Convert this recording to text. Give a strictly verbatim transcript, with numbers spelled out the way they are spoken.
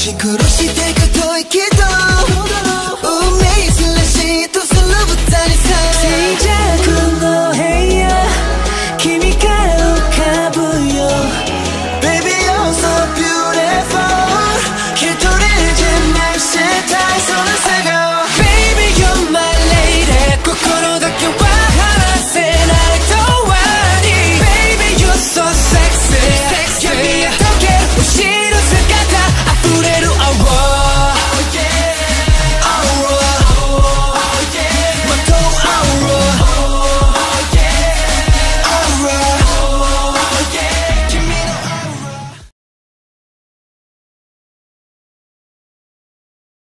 き殺してく遠いけど運命すらしとその舞台さ静寂の